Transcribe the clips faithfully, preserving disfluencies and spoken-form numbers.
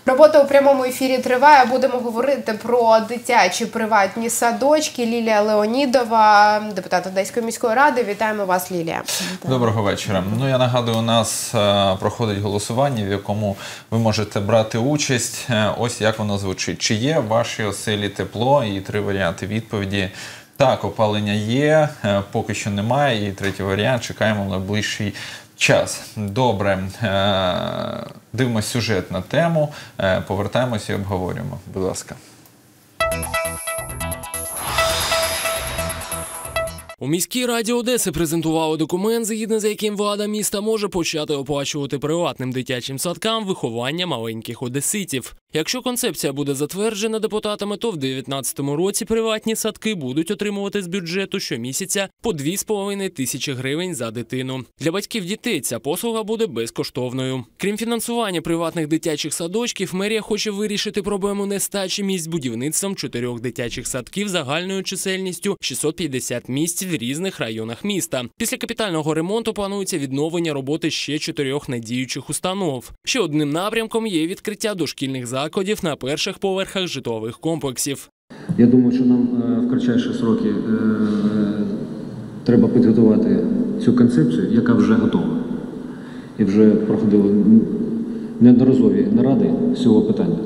Робота у прямому ефірі триває. Будемо говорити про дитячі приватні садочки. Лілія Леонідова, депутат Одеської міської ради. Вітаємо вас, Лілія. Доброго вечора. Ну, я нагадую, у нас проходить голосування, в якому ви можете брати участь. Ось як воно звучить. Чи є в вашій оселі тепло? І три варіанти відповіді. Так, опалення є, поки що немає. І третій варіант, чекаємо на найближчий час. Добре. Дивимось сюжет на тему, повертаємося і обговорюємо. Будь ласка. У міській раді Одеси презентували документ, згідно з яким влада міста може почати оплачувати приватним дитячим садкам виховання маленьких одеситів. Якщо концепція буде затверджена депутатами, то в дві тисячі дев'ятнадцятому році приватні садки будуть отримувати з бюджету щомісяця по дві з половиною тисячі гривень за дитину. Для батьків дітей ця послуга буде безкоштовною. Крім фінансування приватних дитячих садочків, мерія хоче вирішити проблему нестачі місць будівництвом чотирьох дитячих садків загальною чисельністю шістсот п'ятдесят місць в різних районах міста. Після капітального ремонту планується відновлення роботи ще чотирьох недіючих установ. Ще одним напрямком є відкриття дошкільних закладів на перших поверхах житлових комплексів. Я думаю, що нам в кратчайші строки треба підготувати цю концепцію, яка вже готова. І вже проходили неодноразові наради з цього питання.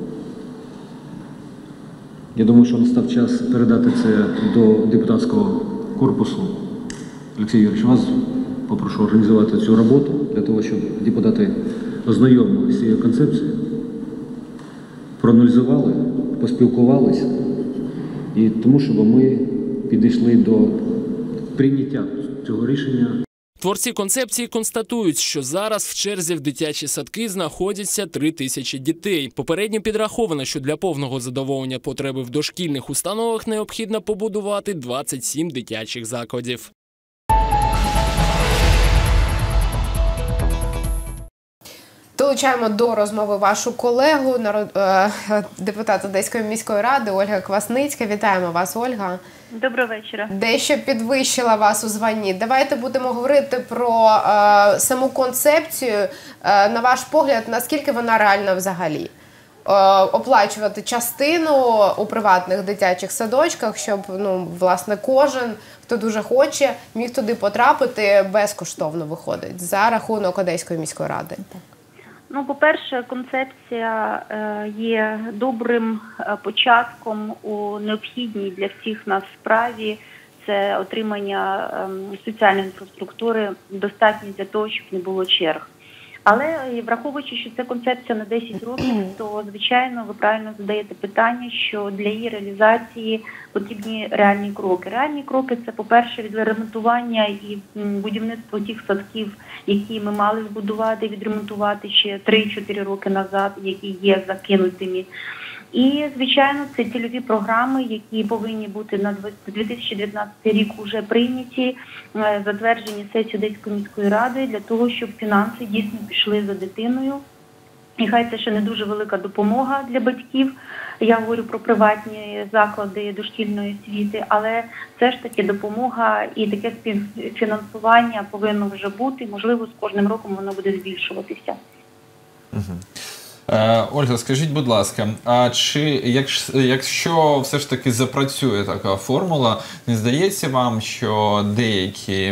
Я думаю, що настав час передати це до депутатського корпусу. Олексій Юрійович, вас попрошу організувати цю роботу для того, щоб депутати ознайомилися з цією концепцією, проаналізували, поспілкувалися, і тому, щоб ми підійшли до прийняття цього рішення. Творці концепції констатують, що зараз в черзі в дитячі садки знаходяться три тисячі дітей. Попередньо підраховано, що для повного задоволення потреби в дошкільних установах необхідно побудувати двадцять сім дитячих закладів. Долучаємо до розмови вашу колегу, депутат Одеської міської ради Ольга Квасницька. Вітаємо вас, Ольга. Доброго вечора. Дещо підвищила вас у званні. Давайте будемо говорити про е, саму концепцію. Е, на ваш погляд, наскільки вона реальна взагалі? Е, оплачувати частину у приватних дитячих садочках, щоб, ну, власне, кожен, хто дуже хоче, міг туди потрапити безкоштовно, виходить, за рахунок Одеської міської ради. Ну, по-перше, концепція є добрим початком у необхідній для всіх нас справі. Це отримання соціальної інфраструктури, достатньо для того, щоб не було черг. Але враховуючи, що це концепція на десять років, то, звичайно, ви правильно задаєте питання, що для її реалізації потрібні реальні кроки. Реальні кроки – це, по-перше, відремонтування і будівництво тих садків, які ми мали збудувати, відремонтувати ще три-чотири роки назад, які є закинутими. І, звичайно, це цільові програми, які повинні бути на дві тисячі дев'ятнадцятий рік вже прийняті, затверджені сесією Одеської міської ради, для того, щоб фінанси дійсно пішли за дитиною. І хай це ще не дуже велика допомога для батьків, я говорю про приватні заклади дошкільної освіти, але все ж таки допомога і таке співфінансування повинно вже бути, можливо, з кожним роком воно буде збільшуватися. Угу. Ольга, скажіть, будь ласка, а чи якщо все ж таки запрацює така формула, не здається вам, що деякі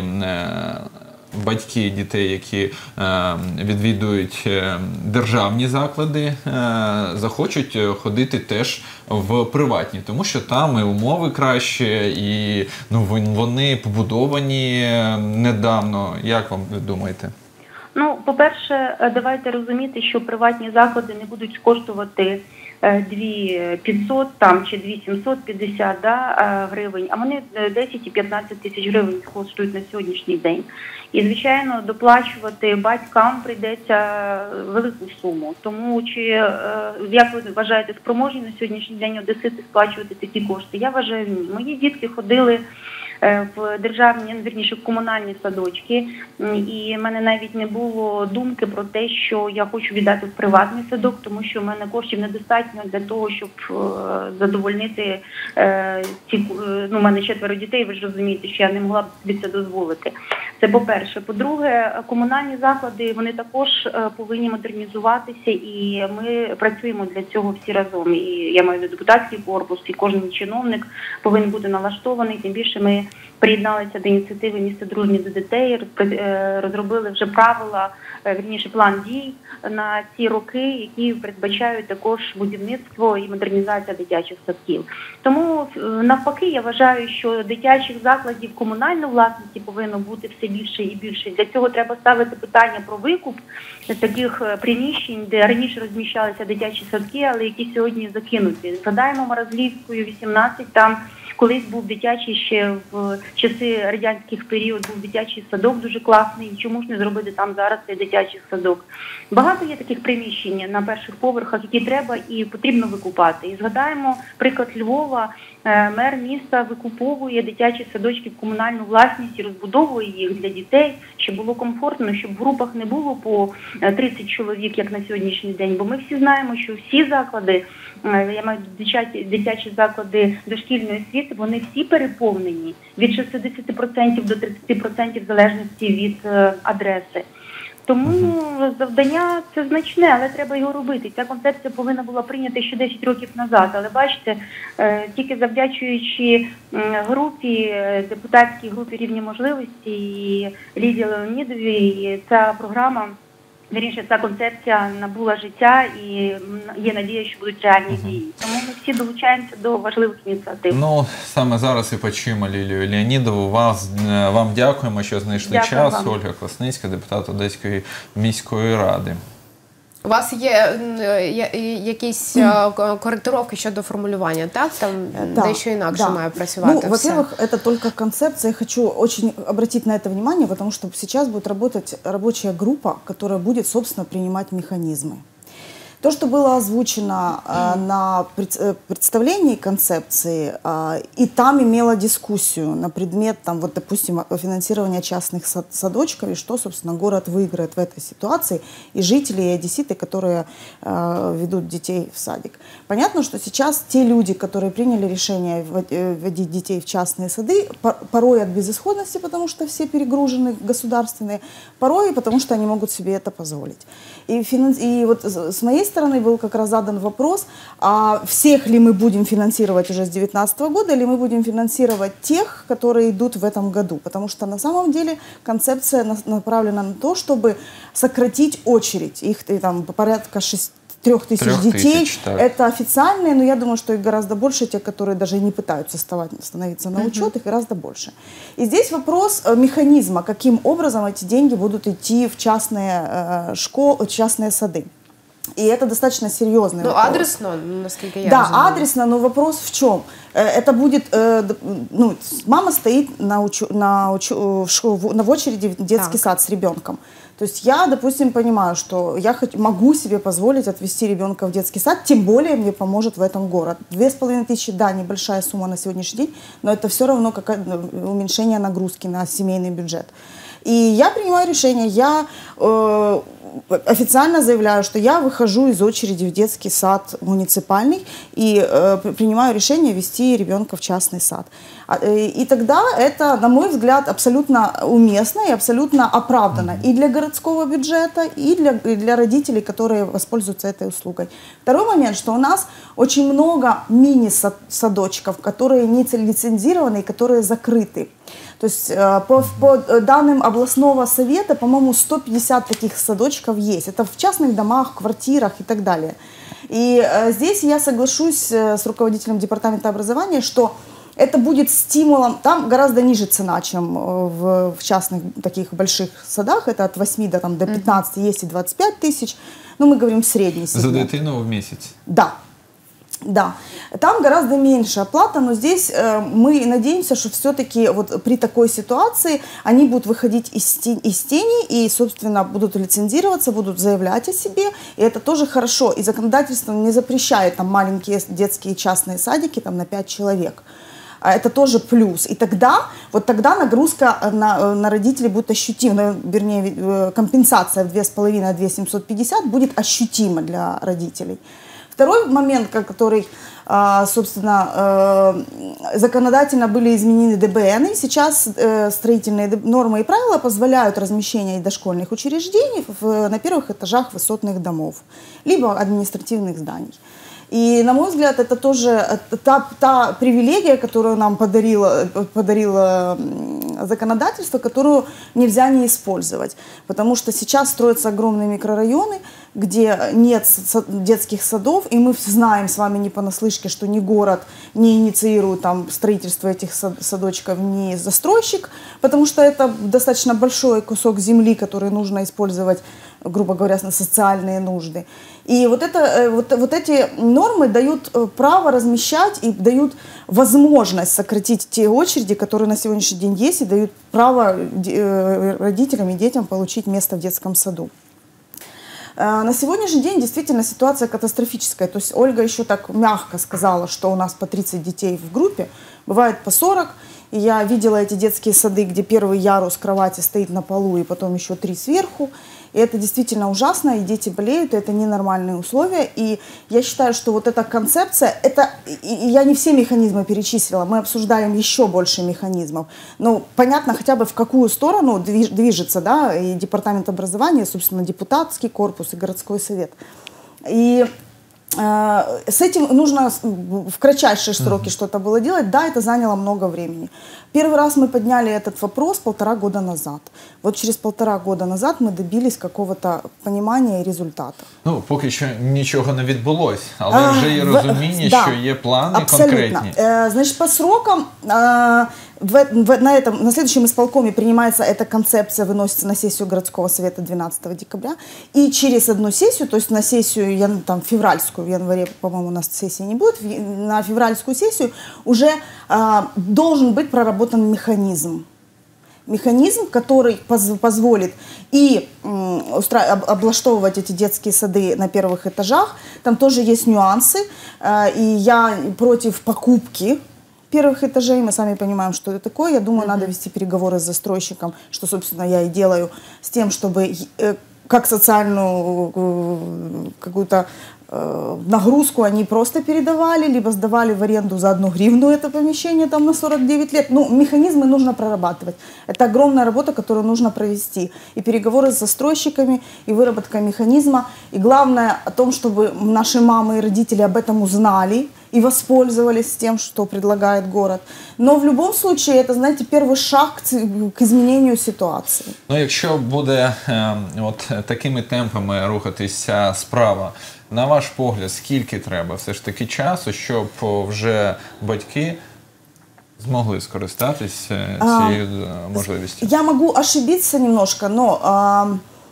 батьки дітей, які відвідують державні заклади, захочуть ходити теж в приватні, тому що там і умови краще, і ну, вони побудовані недавно. Як вам думаєте? Ну, по-перше, давайте розуміти, що приватні заклади не будуть коштувати дві тисячі п'ятсот там, чи дві тисячі сімсот п'ятдесят да, гривень, а вони десять і п'ятнадцять тисяч гривень коштують на сьогоднішній день. І, звичайно, доплачувати батькам прийдеться велику суму. Тому, чи, як ви вважаєте, спроможні на сьогоднішній день одесити сплачувати такі кошти? Я вважаю, ні. Мої дітки ходили в державні, вірніше, в комунальні садочки. І в мене навіть не було думки про те, що я хочу віддати в приватний садок, тому що в мене коштів недостатньо для того, щоб задовольнити ці, ну, у мене четверо дітей, ви ж розумієте, що я не могла б собі це дозволити. Це по-перше. По-друге, комунальні заклади, вони також повинні модернізуватися, і ми працюємо для цього всі разом. І я маю депутатський корпус, і кожен чиновник повинен бути налаштований, тим більше ми приєдналися до ініціативи «Місто дружнє до дітей», розробили вже правила, вірніше, план дій на ці роки, які передбачають також будівництво і модернізація дитячих садків. Тому навпаки, я вважаю, що дитячих закладів комунальної власності повинно бути все більше і більше. Для цього треба ставити питання про викуп таких приміщень, де раніше розміщалися дитячі садки, але які сьогодні закинуті. Згадаємо Морозлівською, вісімнадцять, там колись був дитячий, ще в часи радянських період був дитячий садок дуже класний. І чому ж не зробити там зараз цей дитячий садок? Багато є таких приміщень на перших поверхах, які треба і потрібно викупати. І згадаємо приклад Львова. Мер міста викуповує дитячі садочки в комунальну власність і розбудовує їх для дітей, щоб було комфортно, щоб в групах не було по тридцять чоловік, як на сьогоднішній день. Бо ми всі знаємо, що всі заклади, я маю дитячі, дитячі заклади дошкільної освіти, вони всі переповнені від шістдесят відсотків до тридцять відсотків в залежності від адреси. Тому завдання це значне, але треба його робити. Ця концепція повинна була прийнята ще десять років назад. Але бачите, тільки завдячуючи групі, депутатській групі «Рівні можливості» і Лідії Леонідовій, ця програма, вірніше, ця концепція набула життя і є надія, що будуть реальні дії. Тому ми всі долучаємося до важливих ініціатив. Ну, саме зараз і почуємо Лілію Леонідову. Вас, вам дякуємо, що знайшли Дякую час. вам. Ольга Класницька, депутат Одеської міської ради. У вас є якісь коректировки щодо формулювання, так? Там да, дещо інакше да. має працювати. Ну, во-первых, это только концепция. Я хочу очень обратить на это внимание, потому что сейчас будет работать рабочая группа, которая будет, собственно, принимать механизмы. То, что было озвучено э, на пред, представлении концепции, э, и там имело дискуссию на предмет, там, вот, допустим, финансирования частных сад, садочков, и что, собственно, город выиграет в этой ситуации, и жители, и одесситы, которые э, ведут детей в садик. Понятно, что сейчас те люди, которые приняли решение вводить детей в частные сады, порой от безысходности, потому что все перегружены государственные, порой потому что они могут себе это позволить. И, финанс... и вот с моей стороны был как раз задан вопрос, а всех ли мы будем финансировать уже с две тысячи девятнадцатого года, или мы будем финансировать тех, которые идут в этом году. Потому что на самом деле концепция направлена на то, чтобы сократить очередь. Их там порядка шести трех тысяч детей. Тысяч, это официальные, но я думаю, что их гораздо больше, те, которые даже не пытаются становиться на учет, их гораздо больше. И здесь вопрос механизма, каким образом эти деньги будут идти в частные э, школы, частные сады. И это достаточно серьезный ну, вопрос. Ну, адресно, насколько я Да, разумею. адресно, но вопрос в чем? Это будет, ну, мама стоит на, учу, на, учу, в, школу, в очереди в детский так. сад с ребенком. То есть я, допустим, понимаю, что я хоть могу себе позволить отвезти ребенка в детский сад, тем более мне поможет в этом город. Две с половиной тысячи, да, небольшая сумма на сегодняшний день, но это все равно как уменьшение нагрузки на семейный бюджет. И я принимаю решение, я э, официально заявляю, что я выхожу из очереди в детский сад муниципальный и э, принимаю решение вести ребенка в частный сад. И тогда это, на мой взгляд, абсолютно уместно и абсолютно оправданно и для городского бюджета, и для, и для родителей, которые воспользуются этой услугой. Второй момент, что у нас очень много мини-садочков, которые не лицензированы и которые закрыты. То есть по, по данным областного совета, по-моему, сто пятьдесят таких садочков есть. Это в частных домах, квартирах и так далее. И здесь я соглашусь с руководителем департамента образования, что это будет стимулом, там гораздо ниже цена, чем в, в частных таких больших садах, это от восьми до, там, до пятнадцати, есть и двадцать пять тысяч, но мы говорим средний сегмент. За дитину в месяц? Да. Да, там гораздо меньше оплата, но здесь э, мы надеемся, что все-таки вот при такой ситуации они будут выходить из, тени, из тени и, собственно, будут лицензироваться, будут заявлять о себе, и это тоже хорошо. И законодательство не запрещает там маленькие детские частные садики там, на пять человек. это тоже плюс. И тогда, вот тогда нагрузка на, на родителей будет ощутима, вернее, компенсация в две тысячи пятьсот - две тысячи семьсот пятьдесят будет ощутима для родителей. Второй момент, который, собственно, законодательно были изменены ДБН, сейчас строительные нормы и правила позволяют размещение дошкольных учреждений на первых этажах высотных домов, либо административных зданий. И, на мой взгляд, это тоже та, та привилегия, которую нам подарило, подарило законодательство, которую нельзя не использовать. Потому что сейчас строятся огромные микрорайоны, где нет детских садов, и мы знаем с вами не понаслышке, что ни город не инициирует там строительство этих садочков, ни застройщик, потому что это достаточно большой кусок земли, который нужно использовать, грубо говоря, на социальные нужды. И вот, это, вот, вот эти нормы дают право размещать и дают возможность сократить те очереди, которые на сегодняшний день есть, и дают право родителям и детям получить место в детском саду. На сегодняшний день действительно ситуация катастрофическая. То есть Ольга еще так мягко сказала, что у нас по тридцать детей в группе, бывает по сорок. И я видела эти детские сады, где первый ярус кровати стоит на полу, и потом еще три сверху. И это действительно ужасно, и дети болеют, и это ненормальные условия. И я считаю, что вот эта концепция, это, и я не все механизмы перечислила, мы обсуждаем еще больше механизмов. Но понятно хотя бы в какую сторону движется, да, и департамент образования, собственно, депутатский корпус и городской совет. И с этим нужно в кратчайшие сроки что-то было делать. Да, это заняло много времени. Первый раз мы подняли этот вопрос полтора года назад. Вот через полтора года назад ми добились какого-то понимания і результату. Ну, поки що нічого не відбулось, але вже є розуміння, да, що є плани абсолютно конкретні. Э, значит, по срокам э, в, в, на, этом, на следующем исполкоме принимается эта концепция, выносится на сессию городского совета двенадцатого декабря. И через одну сессию, то есть на сессию там, февральскую, в январе, по-моему, у нас сессии не будет, на февральскую сессию уже э, должен быть проработан механизм. Механизм, который поз позволит и устра- облаштовывать эти детские сады на первых этажах. Там тоже есть нюансы, э, и я против покупки первых этажей. Мы сами понимаем, что это такое. Я думаю, mm-hmm. надо вести переговоры с застройщиком, что, собственно, я и делаю, с тем, чтобы э, как социальную э, какую-то э, нагрузку они просто передавали, либо сдавали в аренду за одну гривну это помещение там на сорок девять лет. Ну, механизмы нужно прорабатывать. Это огромная работа, которую нужно провести. И переговоры с застройщиками, и выработка механизма. И главное о том, чтобы наши мамы и родители об этом узнали и воспользовались тем, что предлагает город. Но в любом случае, это, знаете, первый шаг к изменению ситуации. Ну, якщо буде е, от такими темпами рухатися справа, на ваш погляд, скільки треба все ж таки часу, щоб вже батьки змогли скористатися цією можливістю? Я могу ошибиться немножко, но а,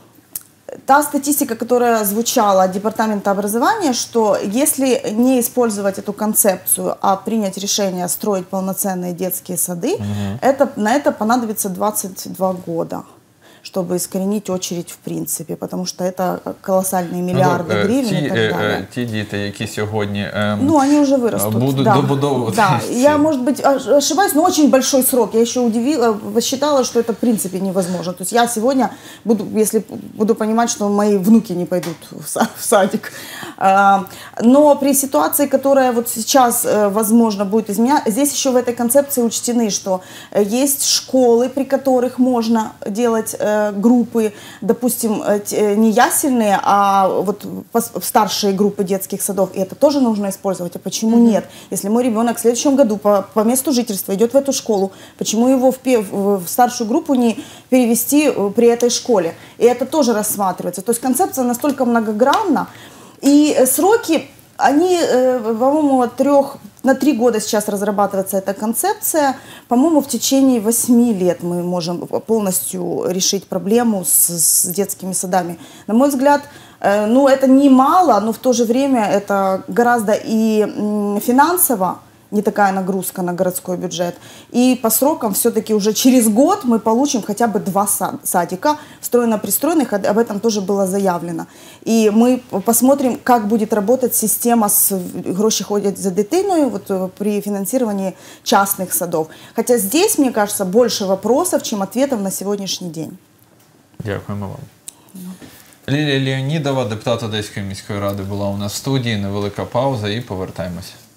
та статистика, которая звучала от департамента образования, что если не использовать эту концепцию, а принять решение строить полноценные детские сады, угу. это, на это понадобится двадцать два года, чтобы искоренить очередь в принципе, потому что это колоссальные миллиарды ну, гривен ті, и так далее. Ті діти, які сьогодні е, ну, они уже вырастут, будут да. добудовываться. Да. Я, может быть, ошибаюсь, но очень большой срок. Я еще удивила, считала, что это в принципе невозможно. То есть я сегодня буду, если буду понимать, что мои внуки не пойдут в садик. Но при ситуации, которая вот сейчас, возможно, будет изменяться, здесь еще в этой концепции учтены, что есть школы, при которых можно делать группы, допустим, не ясельные, а вот старшие группы детских садов, и это тоже нужно использовать. А почему mm-hmm. нет? Если мой ребенок в следующем году по, по месту жительства идет в эту школу, почему его в, в, в старшую группу не перевести при этой школе? И это тоже рассматривается. То есть концепция настолько многогранна, и сроки, они, по-моему, от трех на три года сейчас разрабатывается эта концепция. По-моему, в течение восьми лет мы можем полностью решить проблему с, с детскими садами. На мой взгляд, э, ну, это немало, но в то же время это гораздо и финансово не такая нагрузка на городской бюджет. И по срокам все-таки уже через год мы получим хотя бы два садика, встроенно-пристроенных, об этом тоже было заявлено. И мы посмотрим, как будет работать система с гроши ходят за дитиною вот, при финансировании частных садов. Хотя здесь, мне кажется, больше вопросов, чем ответов на сегодняшний день. Дякуємо вам. Лілія Леонідова, депутат Одеської міської ради, була у нас в студії. Невелика пауза і повертаємося.